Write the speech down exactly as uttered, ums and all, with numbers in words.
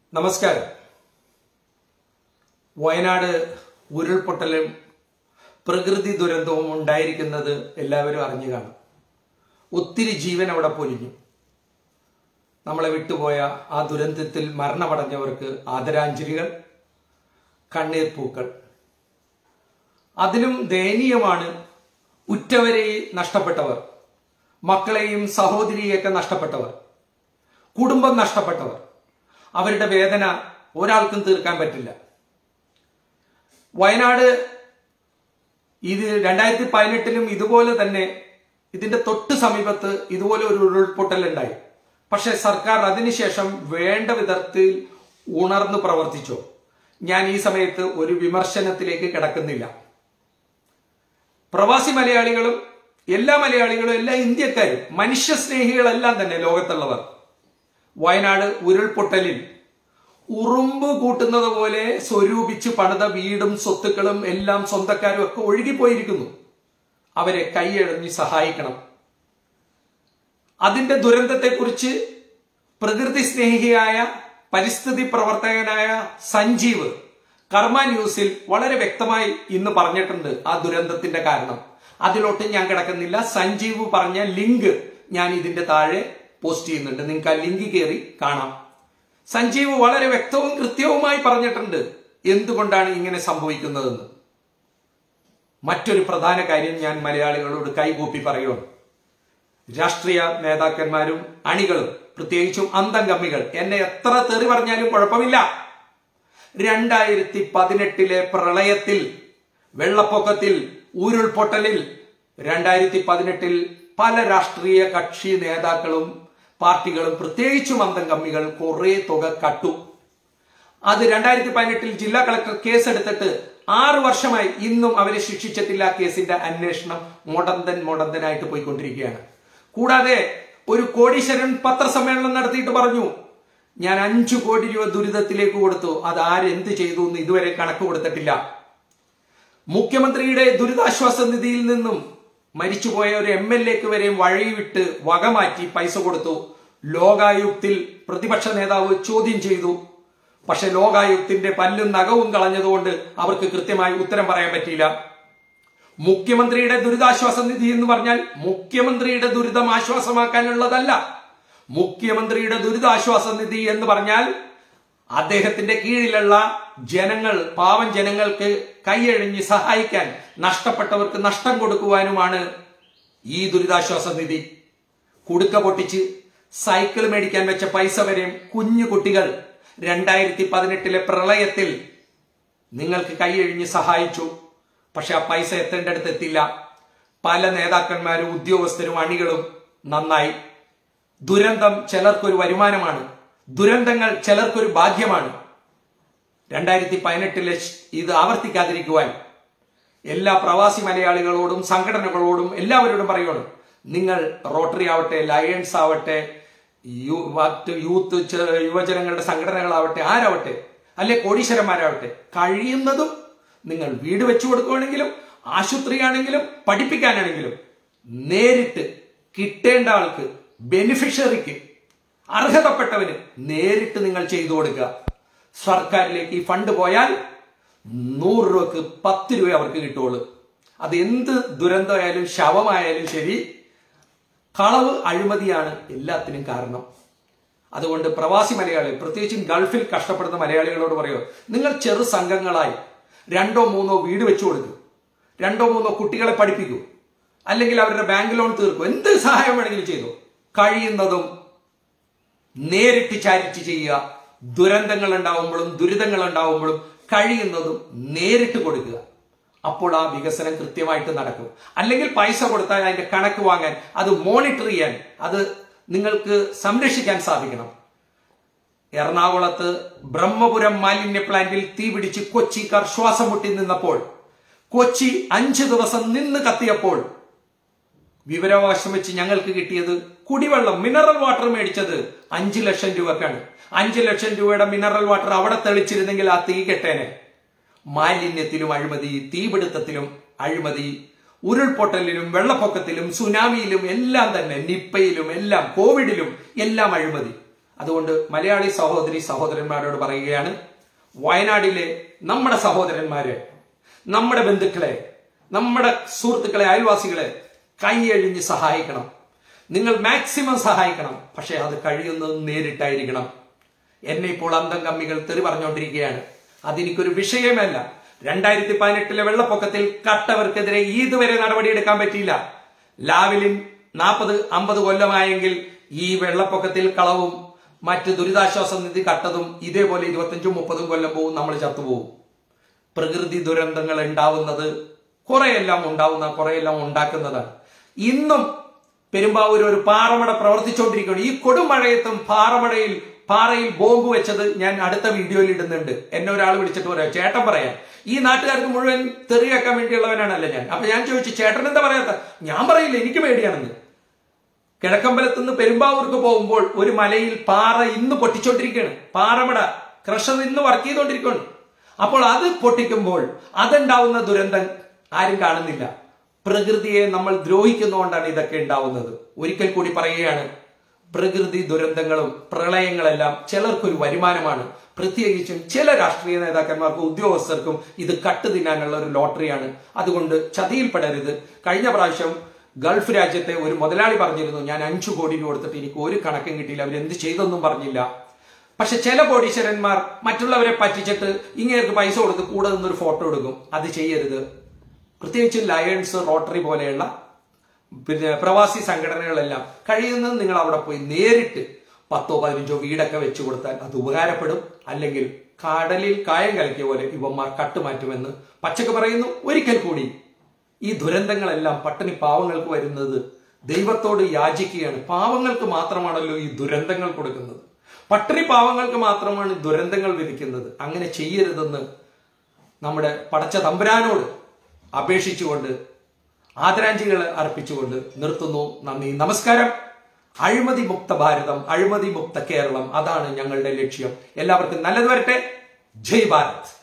നമസ്കാരം. വയനാട് ഉരുൾപൊട്ടലും പ്രകൃതി ദുരന്തവും ഉണ്ടായിരിക്കുന്നത് എല്ലാവരും അറിഞ്ഞു കാണും. ഒത്തിരി ജീവൻ അവിടെ പൊലിഞ്ഞു. നമ്മളെ വിട്ടുപോയ ആ ദുരന്തത്തിൽ മരണമടഞ്ഞവർക്ക് ആദരാഞ്ജലികൾ, കണ്ണീർ പൂക്കൾ. അതിലും ദയനീയമാണ് ഉറ്റവരെ നഷ്ടപ്പെട്ടവർ, മക്കളെയും സഹോദരിയെയൊക്കെ നഷ്ടപ്പെട്ടവർ, കുടുംബം നഷ്ടപ്പെട്ടവർ. അവരുടെ വേദന ഒരാൾക്കും തീർക്കാൻ പറ്റില്ല. വയനാട് ഇത് രണ്ടായിരത്തി പതിനെട്ടിലും ഇതുപോലെ തന്നെ ഇതിന്റെ തൊട്ട് സമീപത്ത് ഇതുപോലെ ഒരു ഉരുൾപൊട്ടൽ ഉണ്ടായി. പക്ഷെ സർക്കാർ അതിനുശേഷം വേണ്ട വിധത്തിൽ ഉണർന്നു പ്രവർത്തിച്ചു. ഞാൻ ഈ സമയത്ത് ഒരു വിമർശനത്തിലേക്ക് കിടക്കുന്നില്ല. പ്രവാസി മലയാളികളും എല്ലാ മലയാളികളും എല്ലാ ഇന്ത്യക്കാരും മനുഷ്യസ്നേഹികളെല്ലാം തന്നെ ലോകത്തുള്ളവർ വയനാട് ഉരുൾപൊട്ടലിൽ ഉറുമ്പ് കൂട്ടുന്നത് പോലെ സ്വരൂപിച്ച് പണിത വീടും സ്വത്തുക്കളും എല്ലാം സ്വന്തക്കാരും ഒക്കെ ഒഴുകിപ്പോയിരിക്കുന്നു. അവരെ കൈയടഞ്ഞ് സഹായിക്കണം. അതിന്റെ ദുരന്തത്തെക്കുറിച്ച് പ്രകൃതി സ്നേഹിയായ പരിസ്ഥിതി പ്രവർത്തകനായ സഞ്ജീവ് കർമ്മ ന്യൂസിൽ വളരെ വ്യക്തമായി ഇന്ന് പറഞ്ഞിട്ടുണ്ട് ആ ദുരന്തത്തിന്റെ കാരണം. അതിലോട്ട് ഞാൻ കിടക്കുന്നില്ല. സഞ്ജീവ് പറഞ്ഞ ലിങ്ക് ഞാൻ ഇതിന്റെ താഴെ പോസ്റ്റ് ചെയ്യുന്നുണ്ട്. നിങ്ങൾക്ക് ആ ലിങ്ക് കയറി കാണാം. സഞ്ജീവ് വളരെ വ്യക്തവും കൃത്യവുമായി പറഞ്ഞിട്ടുണ്ട് എന്തുകൊണ്ടാണ് ഇങ്ങനെ സംഭവിക്കുന്നതെന്ന്. മറ്റൊരു പ്രധാന കാര്യം ഞാൻ മലയാളികളോട് കൈകൂപ്പി പറയുന്നു. രാഷ്ട്രീയ നേതാക്കന്മാരും അണികളും പ്രത്യേകിച്ചും അന്തംഗമ്മികൾ എന്നെ എത്ര തെറി പറഞ്ഞാലും കുഴപ്പമില്ല. രണ്ടായിരത്തി പതിനെട്ടിലെ പ്രളയത്തിൽ, വെള്ളപ്പൊക്കത്തിൽ, ഉരുൾപൊട്ടലിൽ രണ്ടായിരത്തി പതിനെട്ടിൽ പല രാഷ്ട്രീയ കക്ഷി നേതാക്കളും പാർട്ടികളും പ്രത്യേകിച്ചും അന്തംഗമ്മികൾ കുറെ തുക കട്ടു. അത് രണ്ടായിരത്തി പതിനെട്ടിൽ ജില്ലാ കളക്ടർ കേസെടുത്തിട്ട് ആറ് വർഷമായി ഇന്നും അവരെ ശിക്ഷിച്ചിട്ടില്ല. കേസിന്റെ അന്വേഷണം മുടന്തൻ മുടന്തനായിട്ട് പോയിക്കൊണ്ടിരിക്കുകയാണ്. കൂടാതെ ഒരു കോടീശ്വരൻ പത്രസമ്മേളനം നടത്തിയിട്ട് പറഞ്ഞു, ഞാൻ അഞ്ചു കോടി രൂപ ദുരിതത്തിലേക്ക് കൊടുത്തു. അത് ആരെന്ത് ചെയ്തു എന്ന് ഇതുവരെ കണക്ക് കൊടുത്തിട്ടില്ല. മുഖ്യമന്ത്രിയുടെ ദുരിതാശ്വാസ നിധിയിൽ നിന്നും മരിച്ചുപോയ ഒരു എം എൽ എക്ക് വരെ വഴിവിട്ട് വകമാറ്റി പൈസ കൊടുത്തു. ലോകായുക്തിൽ പ്രതിപക്ഷ നേതാവ് ചോദ്യം ചെയ്തു. പക്ഷെ ലോകായുക്തിന്റെ പല്ലും നഖവും കളഞ്ഞതുകൊണ്ട് അവർക്ക് കൃത്യമായി ഉത്തരം പറയാൻ പറ്റിയില്ല. മുഖ്യമന്ത്രിയുടെ ദുരിതാശ്വാസ നിധി എന്ന് പറഞ്ഞാൽ മുഖ്യമന്ത്രിയുടെ ദുരിതം ആശ്വാസമാക്കാനുള്ളതല്ല. മുഖ്യമന്ത്രിയുടെ ദുരിതാശ്വാസ നിധി എന്ന് പറഞ്ഞാൽ അദ്ദേഹത്തിന്റെ കീഴിലുള്ള ജനങ്ങൾ, പാവം ജനങ്ങൾക്ക് കൈയഴിഞ്ഞ് സഹായിക്കാൻ, നഷ്ടപ്പെട്ടവർക്ക് നഷ്ടം കൊടുക്കുവാനുമാണ് ഈ ദുരിതാശ്വാസ നിധി. കുടുക്ക പൊട്ടിച്ച് സൈക്കിൾ മേടിക്കാൻ വെച്ച പൈസ വരെയും കുഞ്ഞു കുട്ടികൾ രണ്ടായിരത്തി പതിനെട്ടിലെ പ്രളയത്തിൽ നിങ്ങൾക്ക് കൈയഴിഞ്ഞ് സഹായിച്ചു. പക്ഷെ ആ പൈസ എത്തേണ്ടടുത്ത് എത്തില്ല. പല നേതാക്കന്മാരും ഉദ്യോഗസ്ഥരും അണികളും നന്നായി. ദുരന്തം ചിലർക്കൊരു വരുമാനമാണ്, ദുരന്തങ്ങൾ ചിലർക്കൊരു ഭാഗ്യമാണ്. രണ്ടായിരത്തി പതിനെട്ടിലെ ഇത് ആവർത്തിക്കാതിരിക്കുവാൻ എല്ലാ പ്രവാസി മലയാളികളോടും സംഘടനകളോടും എല്ലാവരോടും പറയുകയാണ്. നിങ്ങൾ റോട്ടറി ആവട്ടെ, ലയൺസ് ആവട്ടെ, യൂത്ത് യുവജനങ്ങളുടെ സംഘടനകളാവട്ടെ, ആരാവട്ടെ, അല്ലെ കോടീശ്വരന്മാരാവട്ടെ, കഴിയുന്നതും നിങ്ങൾ വീട് വെച്ചു കൊടുക്കുകയാണെങ്കിലും ആശുപത്രിയാണെങ്കിലും പഠിപ്പിക്കാനാണെങ്കിലും നേരിട്ട് കിട്ടേണ്ട ആൾക്ക്, ബെനിഫിഷ്യറിക്ക്, അർഹതപ്പെട്ടവന് നേരിട്ട് നിങ്ങൾ ചെയ്തു കൊടുക്കുക. സർക്കാരിലേക്ക് ഈ ഫണ്ട് പോയാൽ നൂറ് രൂപക്ക് പത്ത് രൂപ അവർക്ക് കിട്ടുള്ളൂ. അത് എന്ത് ദുരന്തമായാലും ശവമായാലും ശരി, കളവ് അഴിമതിയാണ് എല്ലാത്തിനും കാരണം. അതുകൊണ്ട് പ്രവാസി മലയാളികൾ, പ്രത്യേകിച്ചും ഗൾഫിൽ കഷ്ടപ്പെടുന്ന മലയാളികളോട് പറയുക, നിങ്ങൾ ചെറു സംഘങ്ങളായി രണ്ടോ മൂന്നോ വീട് വെച്ചു കൊടുക്കൂ, രണ്ടോ മൂന്നോ കുട്ടികളെ പഠിപ്പിക്കൂ, അല്ലെങ്കിൽ അവരുടെ ബാങ്ക് ലോൺ തീർക്കൂ, എന്ത് സഹായം വേണമെങ്കിലും ചെയ്തു. കഴിയുന്നതും നേരിട്ട് ചാരിറ്റി ചെയ്യുക. ദുരന്തങ്ങൾ ഉണ്ടാവുമ്പോഴും ദുരിതങ്ങൾ ഉണ്ടാവുമ്പോഴും കഴിയുന്നതും നേരിട്ട് കൊടുക്കുക. അപ്പോൾ ആ വികസനം കൃത്യമായിട്ട് നടക്കും. അല്ലെങ്കിൽ പൈസ കൊടുത്താൽ അതിന്റെ കണക്ക് വാങ്ങാൻ, അത് മോണിറ്റർ ചെയ്യാൻ, അത് നിങ്ങൾക്ക് സംരക്ഷിക്കാൻ സാധിക്കണം. എറണാകുളത്ത് ബ്രഹ്മപുരം മാലിന്യ പ്ലാന്റിൽ തീ പിടിച്ച് കൊച്ചിക്കാർ ശ്വാസം മുട്ടി നിന്നപ്പോൾ, കൊച്ചി അഞ്ചു ദിവസം നിന്ന് കത്തിയപ്പോൾ വിവരാവകാശം വെച്ച് ഞങ്ങൾക്ക് കിട്ടിയത് കുടിവെള്ളം, മിനറൽ വാട്ടർ മേടിച്ചത് അഞ്ചു ലക്ഷം രൂപക്കാണ്. അഞ്ചു ലക്ഷം രൂപയുടെ മിനറൽ വാട്ടർ അവിടെ തെളിച്ചിരുന്നെങ്കിൽ ആ തീ കെട്ടേനെ. മാലിന്യത്തിലും അഴിമതി, തീപിടുത്തത്തിലും അഴിമതി, ഉരുൾപൊട്ടലിലും വെള്ളപ്പൊക്കത്തിലും സുനാമിയിലും എല്ലാം തന്നെ, നിപ്പയിലും എല്ലാം, കോവിഡിലും എല്ലാം അഴിമതി. അതുകൊണ്ട് മലയാളി സഹോദരി സഹോദരന്മാരോട് പറയുകയാണ്, വയനാടിലെ നമ്മുടെ സഹോദരന്മാരെ, നമ്മുടെ ബന്ധുക്കളെ, നമ്മുടെ സുഹൃത്തുക്കളെ, അയൽവാസികളെ കൈയഴിഞ്ഞ് സഹായിക്കണം. നിങ്ങൾ മാക്സിമം സഹായിക്കണം. പക്ഷെ അത് കഴിയുന്നത് നേരിട്ടായിരിക്കണം. എന്നെ ഇപ്പോൾ അന്തം കമ്മികൾ തെറി പറഞ്ഞുകൊണ്ടിരിക്കുകയാണ്. അതെനിക്കൊരു വിഷയമല്ല. രണ്ടായിരത്തി പതിനെട്ടിലെ വെള്ളപ്പൊക്കത്തിൽ കട്ടവർക്കെതിരെ ഇതുവരെ നടപടിയെടുക്കാൻ പറ്റിയില്ല. ലാവലിൻ നാൽപ്പത് അമ്പത് കൊല്ലമായെങ്കിൽ ഈ വെള്ളപ്പൊക്കത്തിൽ കളവും മറ്റ് ദുരിതാശ്വാസ നിധി കട്ടതും ഇതേപോലെ ഇരുപത്തഞ്ചും മുപ്പതും കൊല്ലം പോവും, നമ്മൾ ചത്തുപോകും. പ്രകൃതി ദുരന്തങ്ങൾ ഉണ്ടാവുന്നത് കുറെയെല്ലാം ഉണ്ടാവുന്ന കുറെയെല്ലാം ഉണ്ടാക്കുന്നതാണ്. ഇന്നും പെരുമ്പാവൂർ ഒരു പാറമട പ്രവർത്തിച്ചുകൊണ്ടിരിക്കുകയാണ്. ഈ കൊടുമഴയത്തും പാറമടയിൽ പാറയിൽ ബോംബ് വെച്ചത് ഞാൻ അടുത്ത വീഡിയോയിൽ ഇടുന്നുണ്ട്. എന്നെ ഒരാൾ വിളിച്ചിട്ട് പറയാം, ചേട്ടൻ പറയാൻ ഈ നാട്ടുകാർക്ക് മുഴുവൻ തെറിയാക്കാൻ വേണ്ടിയുള്ളവനാണല്ലോ ഞാൻ. അപ്പൊ ഞാൻ ചോദിച്ചു, ചേട്ടൻ എന്താ പറയാത്ത? ഞാൻ പറയില്ല, എനിക്ക് പേടിയാണെന്ന്. കിഴക്കമ്പലത്ത് നിന്ന് പെരുമ്പാവൂർക്ക് പോകുമ്പോൾ ഒരു മലയിൽ പാറ ഇന്ന് പൊട്ടിച്ചോണ്ടിരിക്കുകയാണ്. പാറമട ക്രഷർ ഇന്ന് വർക്ക് ചെയ്തുകൊണ്ടിരിക്കുകയാണ്. അപ്പോൾ അത് പൊട്ടിക്കുമ്പോൾ അതുണ്ടാവുന്ന ദുരന്തം ആരും കാണുന്നില്ല. പ്രകൃതിയെ നമ്മൾ ദ്രോഹിക്കുന്നതുകൊണ്ടാണ് ഇതൊക്കെ ഉണ്ടാവുന്നത്. ഒരിക്കൽ കൂടി പറയുകയാണ്, പ്രകൃതി ദുരന്തങ്ങളും പ്രളയങ്ങളെല്ലാം ചിലർക്കൊരു വരുമാനമാണ്. പ്രത്യേകിച്ചും ചില രാഷ്ട്രീയ നേതാക്കന്മാർക്കും ഉദ്യോഗസ്ഥർക്കും ഇത് കട്ട് തിന്നാനുള്ള ഒരു ലോട്ടറിയാണ്. അതുകൊണ്ട് ചതിയിൽപ്പെടരുത്. കഴിഞ്ഞ പ്രാവശ്യം ഗൾഫ് രാജ്യത്തെ ഒരു മുതലാളി പറഞ്ഞിരുന്നു, ഞാൻ അഞ്ചു കോടി രൂപ കൊടുത്തിട്ട് എനിക്ക് ഒരു കണക്കും കിട്ടിയില്ല, അവരെന്ത് ചെയ്തൊന്നും പറഞ്ഞില്ല. പക്ഷെ ചില കോടീശ്വരന്മാർ മറ്റുള്ളവരെ പറ്റിച്ചിട്ട് ഇങ്ങേർക്ക് പൈസ കൊടുത്ത് കൂടെ നിന്നൊരു ഫോട്ടോ എടുക്കും. അത് ചെയ്യരുത്. പ്രത്യേകിച്ച് ലയൺസ്, റോട്ടറി പോലെയുള്ള പിന്നെ പ്രവാസി സംഘടനകളെല്ലാം കഴിയുന്നത് നിങ്ങൾ അവിടെ പോയി നേരിട്ട് പത്തോ പതിനഞ്ചോ വീടൊക്കെ വെച്ചു കൊടുത്താൽ അത് ഉപകാരപ്പെടും. അല്ലെങ്കിൽ കടലിൽ കായം കലക്കിയ പോലെ ഇവന്മാർ കട്ടുമാറ്റുമെന്ന് പച്ചക്ക് പറയുന്നു. ഒരിക്കൽ കൂടി ഈ ദുരന്തങ്ങളെല്ലാം പട്ടിണി പാവങ്ങൾക്ക് വരുന്നത് ദൈവത്തോട് യാചിക്കുകയാണ്. പാവങ്ങൾക്ക് മാത്രമാണല്ലോ ഈ ദുരന്തങ്ങൾ കൊടുക്കുന്നത്. പട്ടിണി പാവങ്ങൾക്ക് മാത്രമാണ് ദുരന്തങ്ങൾ വിധിക്കുന്നത്. അങ്ങനെ ചെയ്യരുതെന്ന് നമ്മുടെ പടച്ച തമ്പുരാനോട് അപേക്ഷിച്ചുകൊണ്ട് ആദരാഞ്ജലികൾ അർപ്പിച്ചുകൊണ്ട് നിർത്തുന്നു. നന്ദി, നമസ്കാരം. അഴിമതി മുക്ത ഭാരതം, അഴിമതി മുക്ത കേരളം, അതാണ് ഞങ്ങളുടെ ലക്ഷ്യം. എല്ലാവർക്കും നല്ലത് വരട്ടെ. ജയ് ഭാരത്.